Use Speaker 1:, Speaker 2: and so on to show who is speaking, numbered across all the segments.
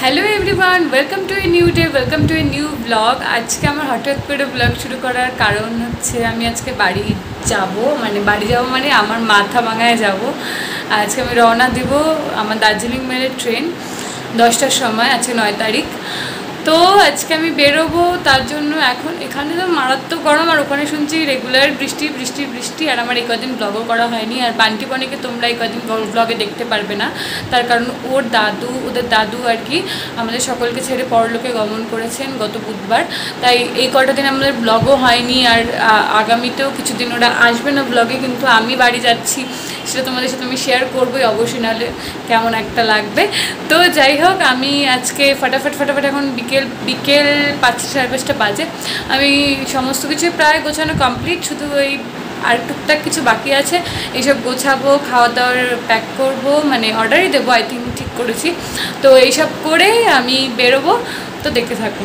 Speaker 1: Hello everyone, welcome to a new day, welcome to a new blog. আজকে আমার হঠাৎ করে ব্লগ শুরু করার কারণ হচ্ছে আমি আজকে বাড়ি যাব, মানে আমার মাথা ভাঙায় যাব। আজকে আমি রওনা দেব আমার দার্জিলিং মেলের ট্রেন 10টার সময়, আজকে 9 তারিখ। তো আজকে আমি বেরোবো, তার জন্য এখন এখানে তো মারাত্মক গরম, আর ওখানে শুনছি রেগুলার বৃষ্টি বৃষ্টি বৃষ্টি। আর আমার এই কদিন ব্লগও করা হয়নি, আর বান্টি বনিকে তোমরা এই কদিন ব্লগে দেখতে পারবে না, তার কারণ ওদের দাদু আর কি আমাদের সকলকে ছেড়ে পরলোকে গমন করেছেন গত বুধবার। তাই এই কটা দিন আমাদের ব্লগও হয়নি, আর আগামীতেও কিছুদিন ওরা আসবে না ব্লগে, কিন্তু আমি বাড়ি যাচ্ছি সেটা তোমাদের সাথে আমি শেয়ার করবোই অবশ্যই, নাহলে কেমন একটা লাগবে। তো যাই হোক, আমি আজকে ফটাফট এখন বিকেল 5টা সাড়ে 5টা বাজে। আমি সমস্ত কিছু প্রায় গোছানো কমপ্লিট, শুধু ওই আর টুকটাক কিছু বাকি আছে, এইসব গোছাবো, খাওয়া দাওয়ার প্যাক করবো, মানে অর্ডারই দেবো আই থিঙ্ক, ঠিক করেছি। তো এইসব করে আমি বেরোবো, তো দেখতে থাকুন।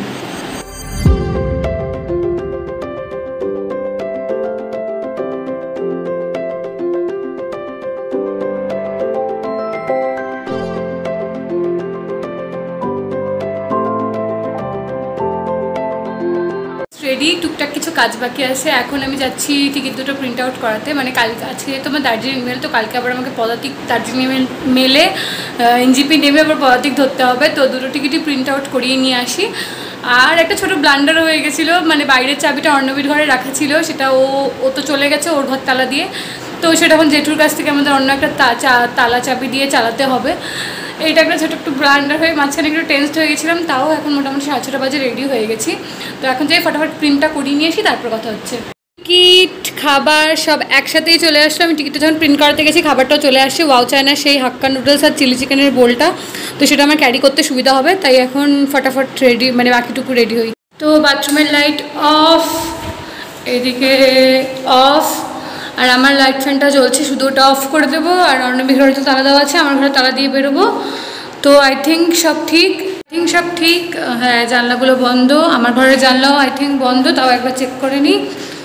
Speaker 1: রেডি, টুকটাক কিছু কাজ বাকি আছে। এখন আমি যাচ্ছি টিকিট দুটো প্রিন্ট আউট করাতে, মানে কালকে আজকে তোমার দার্জিলিং মেল, তো কালকে আবার আমাকে পদাতিক দার্জিলিং মেলে এনজিপি নেমে আবার পদাতিক ধরতে হবে। তো দুটো টিকিটই প্রিন্ট আউট করিয়ে নিয়ে আসি। আর একটা ছোটো ব্লান্ডার হয়ে গেছিলো, মানে বাইরের চাবিটা অর্ণবীর ঘরে রাখা ছিল, সেটা ও তো চলে গেছে ওর ঘর তালা দিয়ে, তো সেটা এখন জেঠুর কাছ থেকে আমাদের অন্য একটা তালা চাবি দিয়ে চালাতে হবে। এইটা একটা ছোটো একটু ব্লান্ডার হয়ে মাঝখানে একটু টেন্সড হয়ে গেছিলাম, তাও এখন মোটামুটি 6:30 বাজে রেডি হয়ে গেছি। তো এখন যাই ফটাফট প্রিন্টটা করিয়ে নিয়ে আসি, তারপর কথা হচ্ছে। টিকিট খাবার সব একসাথেই চলে আসলো। আমি টিকিটটা যখন প্রিন্ট করাতে গেছি খাবারটাও চলে আসছে, ওয়াও চায়না সেই হাক্কা নুডলস আর চিলি চিকেনের বোলটা, তো সেটা আমার ক্যারি করতে সুবিধা হবে। তাই এখন ফটাফট রেডি, মানে বাকিটুকু রেডি হই। তো বাথরুমের লাইট অফ, এদিকে অফ, আর আমার লাইট ফ্যানটা জ্বলছে, শুধু ওটা অফ করে দেবো। আর অর্ণবীর ঘরে তো তালা দেওয়া আছে, আমার ঘরে তালা দিয়ে বেরোবো। তো আই থিঙ্ক সব ঠিক। হ্যাঁ, জানলাগুলো বন্ধ, আমার ঘরের জানলাও আই থিঙ্ক বন্ধ, তাও একবার চেক করে নিই।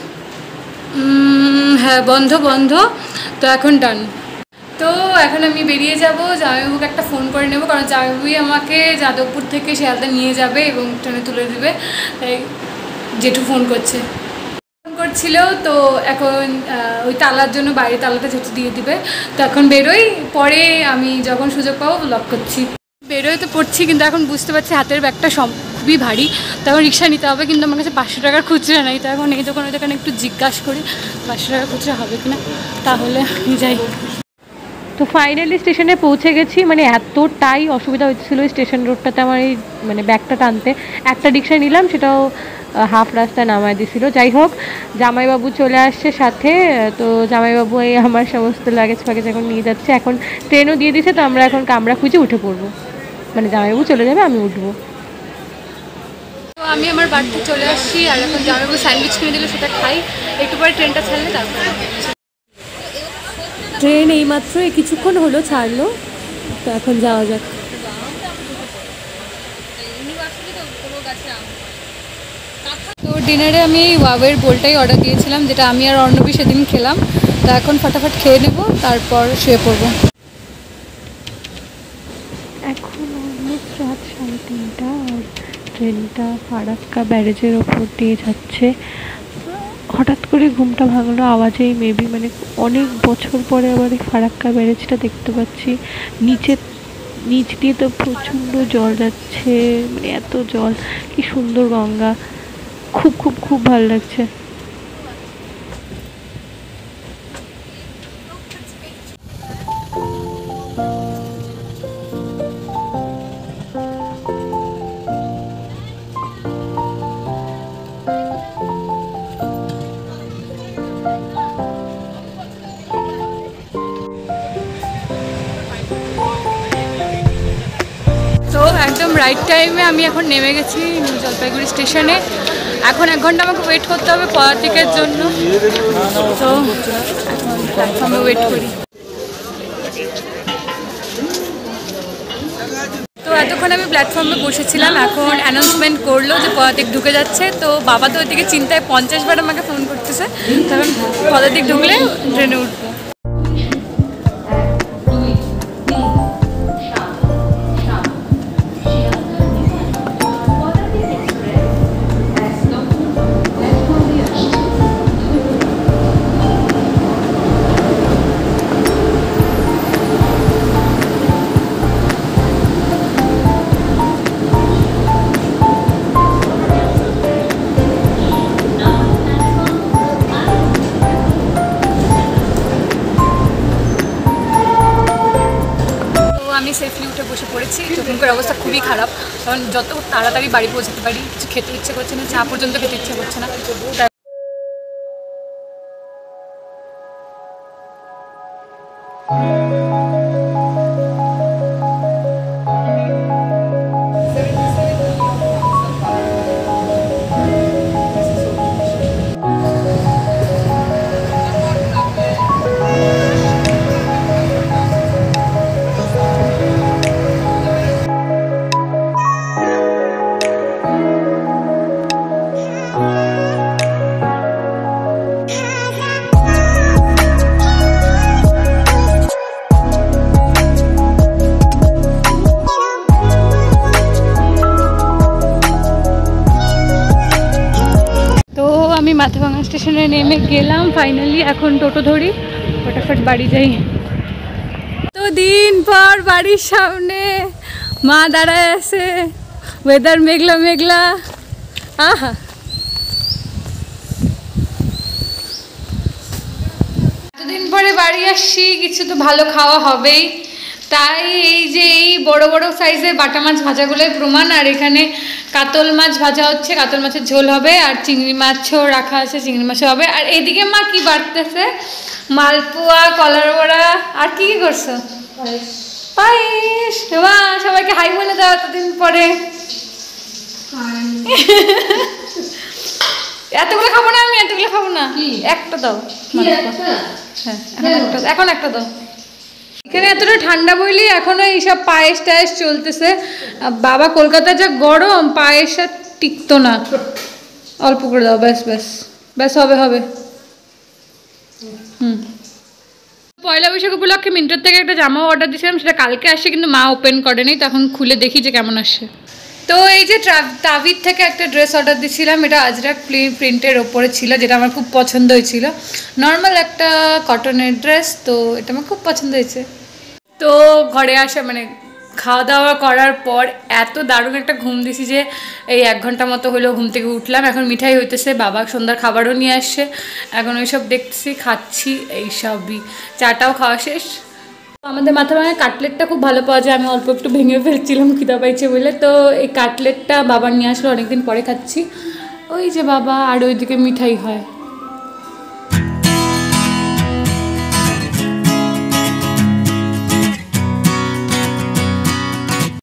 Speaker 1: হ্যাঁ, বন্ধ। তো এখন ডান। তো এখন আমি বেরিয়ে যাব, জামাইবাবুকে একটা ফোন করে নেব, কারণ জামাইবাবুই আমাকে যাদবপুর থেকে শিয়ালদা নিয়ে যাবে এবং ট্রেনে তুলে দেবে। তাই জেঠু ফোন করছিল, তো এখন ওই তালার জন্য বাইরে তালাটা জেঠু দিয়ে দিবে। তো এখন বেরোই, পরে আমি যখন সুযোগ পাবো ব্লগ করছি। বেরোয় তো পড়ছি, কিন্তু এখন বুঝতে পারছি হাতের ব্যাগটা খুবই ভারী, তখন রিক্সা নিতে হবে, কিন্তু আমার কাছে 500 টাকার খুচরা নেই। তো এখন এই দোকানে একটু জিজ্ঞাসা করি 500 টাকার খুচরা হবে কিনা, তাহলে যাই।
Speaker 2: তো ফাইনালি স্টেশনে পৌঁছে গেছি, মানে এতটাই অসুবিধা হচ্ছিলো স্টেশন রোডটাতে আমার এই মানে ব্যাগটা টানতে। একটা রিক্সা নিলাম, সেটাও হাফ রাস্তায় নামায় দিয়েছিল। যাই হোক, জামাইবাবু চলে আসছে সাথে, তো জামাইবাবু এই আমার সমস্ত লাগেজ ফাগেজ এখন নিয়ে যাচ্ছে। এখন ট্রেনও দিয়ে দিয়েছে, তো আমরা এখন কামরা খুঁজে উঠে পড়বো, মানে জামাইবাবু চলে যাবে, আমি উঠবো।
Speaker 1: তো আমি আমার বাড়িতে চলে আসছি, আর এখন জামাইবাবু স্যান্ডউইচ কিনে দিল, সেটা খাই। একটু পরে ট্রেনটা ছাড়লে তারপর।
Speaker 2: ট্রেন এইমাত্র কিছুক্ষণ হলো ছাড়লো, তো এখন যাওয়া যাক।
Speaker 1: তো ডিনারে আমি এই ওয়াওয়ের বোলটাই অর্ডার দিয়েছিলাম, যেটা আমি আর অর্ণবী সেদিন খেলাম। তো এখন ফটাফট খেয়ে নেব, তারপর শুয়ে পড়বো।
Speaker 2: এখন অলমোস্ট রাত 3:30, আর ট্রেনটা ফারাক্কা ব্যারেজের ওপর দিয়ে যাচ্ছে। হঠাৎ করে ঘুমটা ভাঙলো আওয়াজেই, মেবি মানে অনেক বছর পরে আবার এই ফারাক্কা ব্যারেজটা দেখতে পাচ্ছি। নিচ দিয়ে তো প্রচণ্ড জল যাচ্ছে, মানে এত জল, কি সুন্দর গঙ্গা, খুব ভালো লাগছে।
Speaker 1: তো একদম রাইট টাইমে আমি এখন নেমে গেছি নিউ জলপাইগুড়ি স্টেশনে। এখন 1 ঘন্টা আমাকে ওয়েট করতে হবে পদাতিকের জন্য, তো এখন প্ল্যাটফর্মে ওয়েট করি। তো এতক্ষণ আমি প্ল্যাটফর্মে বসেছিলাম, এখন অ্যানাউন্সমেন্ট করলো যে পদাতিক ঢুকে যাচ্ছে। তো বাবা তো ওইদিকে চিন্তায় 50 বার আমাকে ফোন করতেছে, কারণ পদাতিক ঢুকলে ট্রেনে উঠবো। আমি সেফলি উঠে বসে পড়েছি। চোখের অবস্থা খুবই খারাপ, কারণ যত তাড়াতাড়ি বাড়ি পৌঁছাতে পারি কিছু খেতে ইচ্ছে করছে না, চা পর্যন্ত খেতে ইচ্ছে করছে না। আমি মাথাভাঙা স্টেশনে নেমে গেলাম ফাইনালি। এখন টোটো ধরি, ফটাফট বাড়ি যাই। তো দিন পর বাড়ির সামনে মা দাঁড়ায় আছে, ওয়েদার মেঘলা মেঘলা। আহা, এতদিন পরে বাড়ি আসছি, কিছু তো ভালো খাওয়া হবেই। তাই এই যে এই বড় বড় সাইজের বাটা মাছ ভাজাগুলোই প্রমাণ। আর এখানে কাতল মাছ ভাজা হচ্ছে, কাতল মাছের ঝোল হবে, আর চিংড়ি মাছও রাখা আছে, চিংড়ি মাছও হবে। আর এদিকে মা কি বাড়তেছে, মালপোয়া, কলার বড়া, আর কি কি করছো? পায়েস। মা সবাইকে হাই বলে দাও এতদিন পরে। এতগুলো খাবো না, আমি এতগুলো খাবো না, একটা দাও। হ্যাঁ এখন একটা দাও। এখানে এতটা ঠান্ডা বইলি এখনো এইসব পায়েস টায়েস চলতেছে। বাবা কলকাতায় যা গরম, পায়েস আর টিকতো না। অল্প করে দাও, ব্যাস ব্যাস ব্যাস, হবে হবে। পয়লা বৈশাখ উপলক্ষে মিন্ত্রার থেকে একটা জামাও অর্ডার দিয়েছিলাম, সেটা কালকে আসছে, কিন্তু মা ওপেন করেনি। তখন খুলে দেখি যে কেমন আসে। তো এই যে তাবির থেকে একটা ড্রেস অর্ডার দিয়েছিলাম, এটা আজরাক প্রিন্টের ওপরে ছিল, যেটা আমার খুব পছন্দ হয়েছিল। নর্মাল একটা কটনের ড্রেস, তো এটা আমার খুব পছন্দ হয়েছে। তো ঘরে আসা মানে খাওয়া দাওয়া করার পর এত দারুণ একটা ঘুম দিছি যে এই 1 ঘন্টা মতো হলো ঘুম থেকে উঠলাম। এখন মিঠাই হইতেছে, বাবা সন্ধ্যার খাবারও নিয়ে আসছে, এখন ওইসব দেখছি, খাচ্ছি, এইসবই। চাটাও খাওয়া শেষ। আমাদের মাথাভাঙায় কাটলেটটা খুব ভালো পাওয়া যায়, আমি অল্প একটু ভেঙে ফেলছিলাম খিদা পাইছে বলে। তো এই কাটলেটটা বাবা নিয়ে আসলো, অনেকদিন পরে খাচ্ছি। ওই যে বাবা, আর ওইদিকে মিঠাই হয়।